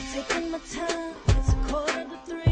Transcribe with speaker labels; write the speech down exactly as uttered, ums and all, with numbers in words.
Speaker 1: taking my time. It's a quarter to three.